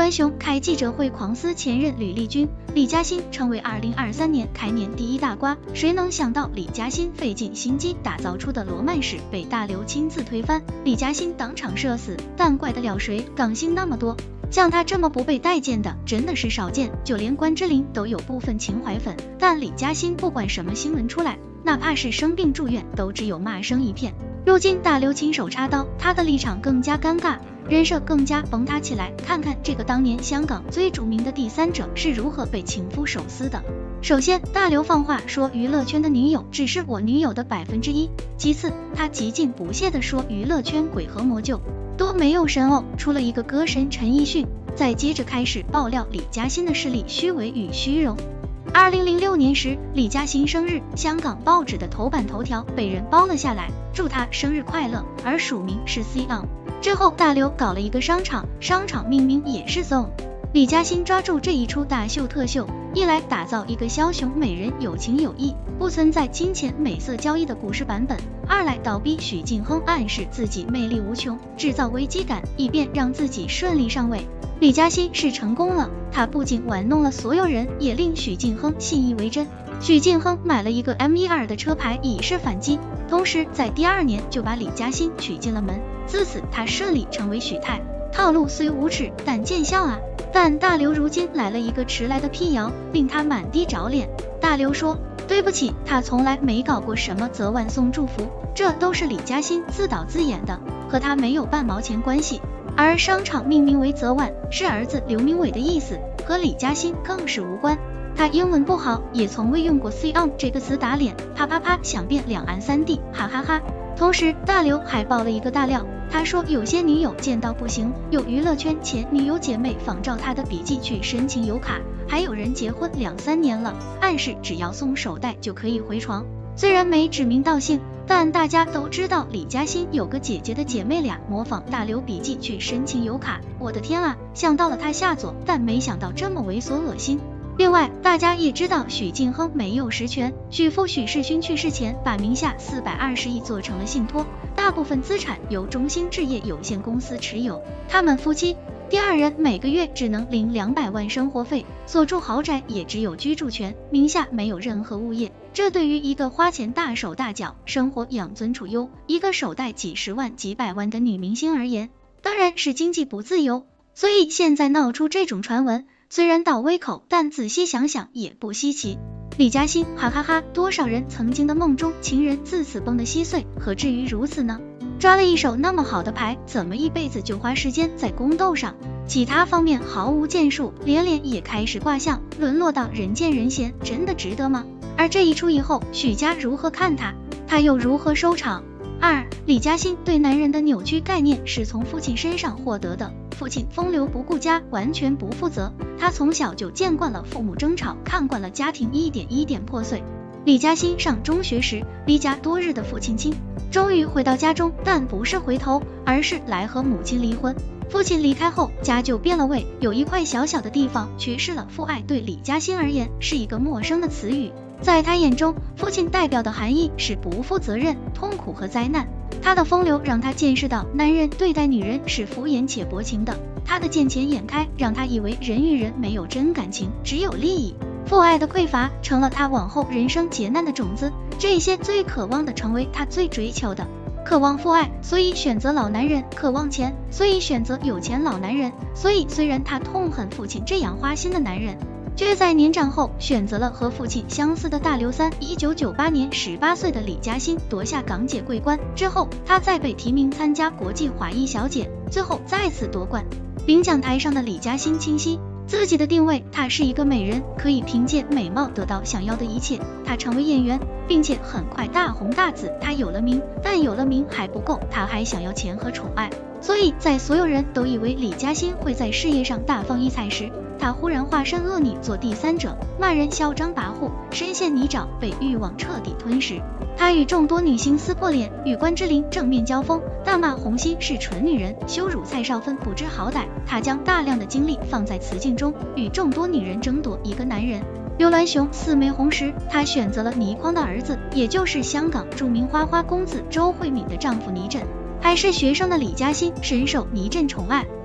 銮雄开记者会狂撕前任吕丽君，李嘉欣成为2023年开年第一大瓜。谁能想到李嘉欣费尽心机打造出的罗曼史被大刘亲自推翻，李嘉欣当场社死，但怪得了谁？港星那么多，像他这么不被待见的真的是少见，就连关之琳都有部分情怀粉，但李嘉欣不管什么新闻出来，哪怕是生病住院都只有骂声一片。如今大刘亲手插刀，他的立场更加尴尬，人设更加崩塌起来。看看这个当年香港最著名的第三者是如何被情夫手撕的。首先，大刘放话说娱乐圈的女友只是我女友的1%。其次，他极尽不屑地说娱乐圈鬼和魔就都没有神偶，除了一个歌神陈奕迅。再接着开始爆料李嘉欣的势力虚伪与虚荣。2006年时，李嘉欣生日，香港报纸的头版头条被人包了下来，祝她生日快乐，而署名是 Zone。之后大刘搞了一个商场命名也是 Zone。李嘉欣抓住这一出大秀特秀，一来打造一个枭雄美人有情有义，不存在金钱美色交易的故事版本；二来倒逼许晋亨暗示自己魅力无穷，制造危机感，以便让自己顺利上位。李嘉欣是成功了，他不仅玩弄了所有人，也令许晋亨信以为真。许晋亨买了一个 M12的车牌以示反击，同时在第2年就把李嘉欣娶进了门，自此他顺利成为许太。套路虽无耻，但见效啊！但大刘如今来了一个迟来的辟谣，令他满地找脸。大刘说，对不起，他从来没搞过什么泽万送祝福，这都是李嘉欣自导自演的，和他没有半毛钱关系。而商场命名为泽万，是儿子刘明伟的意思，和李嘉欣更是无关。他英文不好，也从未用过 Zone 这个词打脸，啪啪啪想遍两岸三地，哈哈哈。同时大刘还爆了一个大料，他说有些女友贱到不行，有娱乐圈前女友姐妹仿照他的笔记去申请油卡，还有人结婚2-3年了，暗示只要送手袋就可以回床。虽然没指名道姓，但大家都知道李嘉欣有个姐姐的姐妹俩模仿大刘笔记去申请油卡，我的天啊，想到了他下作，但没想到这么猥琐恶心。另外，大家也知道许晋亨没有实权，许父许世勋去世前把名下420亿做成了信托，大部分资产由中兴置业有限公司持有。他们夫妻第2人每个月只能领200万生活费，所住豪宅也只有居住权，名下没有任何物业。这对于一个花钱大手大脚、生活养尊处优、一个手袋几十万几百万的女明星而言，当然是经济不自由。所以现在闹出这种传闻，虽然倒胃口，但仔细想想也不稀奇。李嘉欣，哈哈哈，多少人曾经的梦中情人自此崩得稀碎，何至于如此呢？抓了一手那么好的牌，怎么一辈子就花时间在宫斗上？其他方面毫无建树，连脸也开始卦象，沦落到人见人嫌，真的值得吗？而这一出以后，许家如何看他，他又如何收场？2. 李嘉欣对男人的扭曲概念是从父亲身上获得的，父亲风流不顾家，完全不负责，他从小就见惯了父母争吵，看惯了家庭一点一点破碎。李嘉欣上中学时，离家多日的父亲亲终于回到家中，但不是回头，而是来和母亲离婚。父亲离开后，家就变了味，有一块小小的地方缺失了父爱，对李嘉欣而言是一个陌生的词语。在他眼中，父亲代表的含义是不负责任、痛苦和灾难。他的风流让他见识到男人对待女人是敷衍且薄情的，他的见钱眼开让他以为人与人没有真感情，只有利益。父爱的匮乏成了他往后人生劫难的种子，这些最渴望的成为他最追求的。渴望父爱，所以选择老男人；渴望钱，所以选择有钱老男人。所以虽然他痛恨父亲这样花心的男人，却在年长后选择了和父亲相似的大刘3。1998年18岁的李嘉欣夺下港姐桂冠之后，她再被提名参加国际华裔小姐，最后再次夺冠。领奖台上的李嘉欣清晰自己的定位，她是一个美人，可以凭借美貌得到想要的一切。她成为演员，并且很快大红大紫。她有了名，但有了名还不够，她还想要钱和宠爱。所以在所有人都以为李嘉欣会在事业上大放异彩时，她忽然化身恶女做第三者，骂人嚣张跋扈，深陷泥沼，被欲望彻底吞噬。她与众多女星撕破脸，与关之琳正面交锋，大骂洪熙是蠢女人，羞辱蔡少芬不知好歹。她将大量的精力放在雌竞中，与众多女人争夺一个男人。刘銮雄四枚红时，她选择了倪匡的儿子，也就是香港著名花花公子周慧敏的丈夫倪震。还是学生的李嘉欣深受倪震宠爱，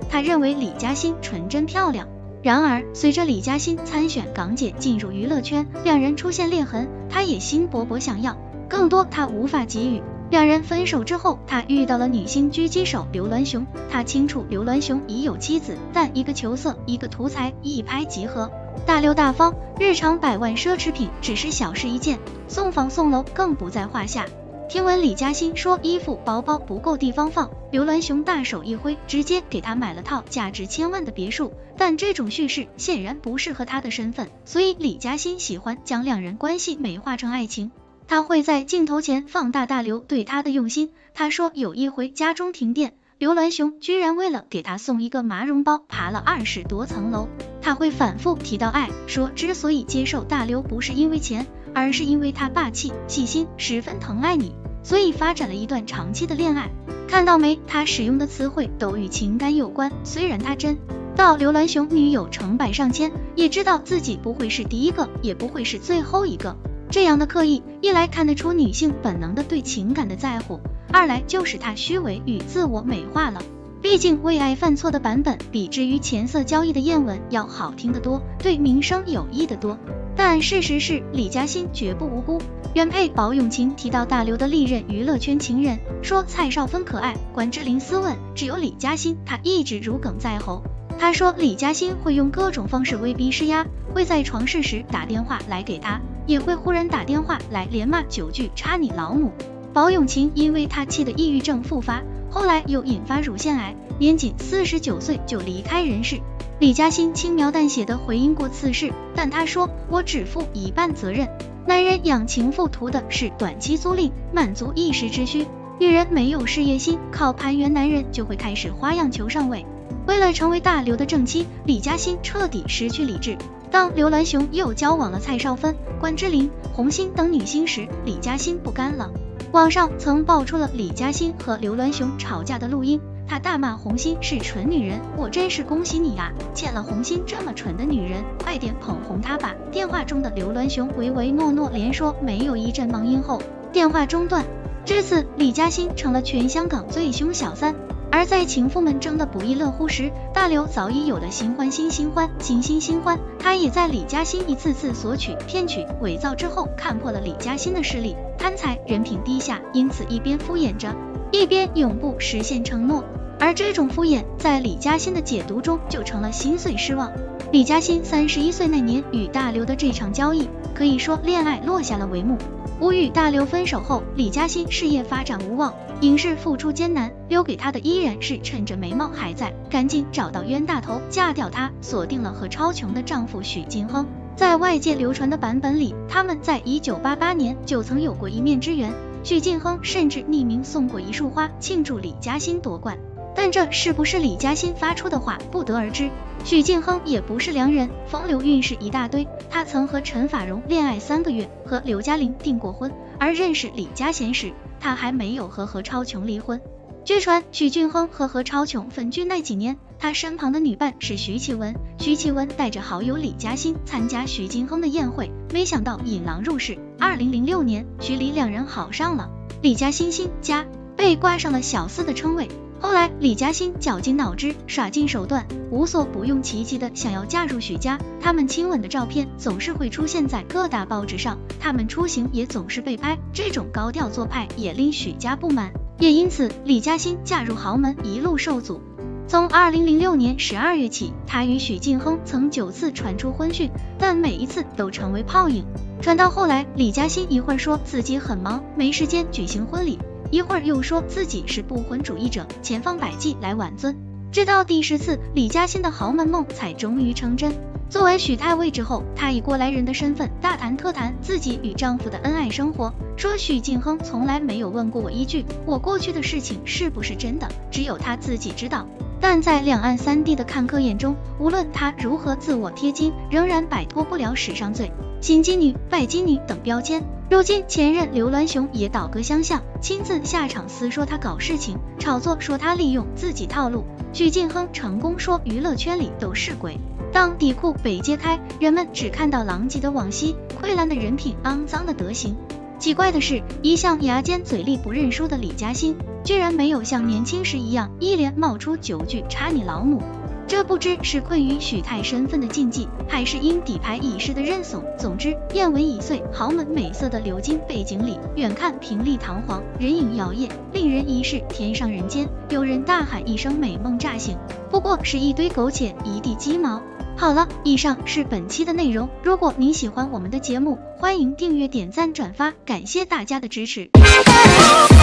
他认为李嘉欣纯真漂亮。然而，随着李嘉欣参选港姐进入娱乐圈，两人出现裂痕，他也心勃勃想要更多，他无法给予。两人分手之后，他遇到了女星狙击手刘銮雄，他清楚刘銮雄已有妻子，但一个求色，一个图财，一拍即合。大流大方，日常百万奢侈品只是小事一件，送房送楼更不在话下。听闻李嘉欣说衣服包包不够地方放，刘銮雄大手一挥，直接给他买了套价值千万的别墅，但这种叙事显然不适合他的身份，所以李嘉欣喜欢将两人关系美化成爱情。他会在镜头前放大大刘对他的用心。他说有一回家中停电，刘銮雄居然为了给他送一个麻绒包爬了20多层楼。他会反复提到爱，说之所以接受大刘不是因为钱，而是因为他霸气、细心，十分疼爱你，所以发展了一段长期的恋爱。看到没，他使用的词汇都与情感有关。虽然他真到刘銮雄女友成百上千，也知道自己不会是第一个，也不会是最后一个。这样的刻意，一来看得出女性本能的对情感的在乎，二来就是他虚伪与自我美化了。毕竟为爱犯错的版本比之于钱色交易的艳闻要好听得多，对名声有益得多。但事实是李嘉欣绝不无辜。原配宝永琴提到大刘的历任娱乐圈情人，说蔡少芬可爱，关之琳斯文，只有李嘉欣她一直如鲠在喉。他说李嘉欣会用各种方式威逼施压，会在床事时打电话来给他，也会忽然打电话来连骂9句插你老母。宝永琴因为他气得抑郁症复发，后来又引发乳腺癌，年仅49岁就离开人世。李嘉欣轻描淡写地回应过此事，但他说我只负一半责任。男人养情妇图的是短期租赁，满足一时之需，女人没有事业心，靠盘圆男人就会开始花样求上位。为了成为大刘的正妻，李嘉欣彻底失去理智。当刘銮雄又交往了蔡少芬、关之琳、红星等女星时，李嘉欣不甘了。网上曾爆出了李嘉欣和刘銮雄吵架的录音，他大骂红星是蠢女人，我真是恭喜你啊，欠了红星这么蠢的女人，快点捧红她吧。电话中的刘銮雄唯唯诺诺，连说没有一阵忙音后，电话中断。至此，李嘉欣成了全香港最凶小三。而在情妇们争得不亦乐乎时，大刘早已有了新欢，他也在李嘉欣一次次索取、骗取、伪造之后，看破了李嘉欣的势力，贪财，人品低下，因此一边敷衍着，一边永不实现承诺。而这种敷衍在李嘉欣的解读中就成了心碎失望。李嘉欣31岁那年与大刘的这场交易，可以说恋爱落下了帷幕。无与大刘分手后，李嘉欣事业发展无望，影视复出艰难，留给她的依然是趁着眉毛还在，赶紧找到冤大头嫁掉他，锁定了和超琼的丈夫许晋亨。在外界流传的版本里，他们在1988年就曾有过一面之缘，许晋亨甚至匿名送过一束花庆祝李嘉欣夺冠。但这是不是李嘉欣发出的话，不得而知。许晋亨也不是良人，风流韵事一大堆。他曾和陈法蓉恋爱3个月，和刘嘉玲订过婚，而认识李嘉贤时，他还没有和何超琼离婚。据传许晋亨和何超琼分居那几年，他身旁的女伴是徐启文，徐启文带着好友李嘉欣参加许晋亨的宴会，没想到引狼入室。2006年，徐李两人好上了，李嘉欣家被挂上了小四的称谓。后来李嘉欣绞尽脑汁，耍尽手段，无所不用其极的想要嫁入许家。他们亲吻的照片总是会出现在各大报纸上，他们出行也总是被拍，这种高调做派也令许家不满，也因此李嘉欣嫁入豪门一路受阻。从2006年12月起，她与许晋亨曾9次传出婚讯，但每一次都成为泡影。传到后来，李嘉欣一会儿说自己很忙，没时间举行婚礼，一会儿又说自己是不婚主义者，千方百计来挽尊。直到第10次，李嘉欣的豪门梦才终于成真。作为许太尉之后，她以过来人的身份大谈特谈自己与丈夫的恩爱生活，说许晋亨从来没有问过我一句我过去的事情是不是真的，只有他自己知道。但在两岸3地的看客眼中，无论他如何自我贴金，仍然摆脱不了史上最心机女、拜金女等标签。如今前任刘銮雄也倒戈相向，亲自下场撕说他搞事情，炒作说他利用自己套路。许晋亨成功说娱乐圈里都是鬼。当底裤被揭开，人们只看到狼藉的往昔、溃烂的人品、肮脏的德行。 奇怪的是，一向牙尖嘴利不认输的李嘉欣，居然没有像年轻时一样一连冒出9句查你老母。这不知是困于许泰身份的禁忌，还是因底牌已逝的认怂。总之，燕文已碎，豪门美色的鎏金背景里，远看平丽堂皇，人影摇曳，令人疑是天上人间。有人大喊一声美梦乍醒，不过是一堆苟且，一地鸡毛。好了，以上是本期的内容。如果您喜欢我们的节目，欢迎订阅、点赞、转发，感谢大家的支持。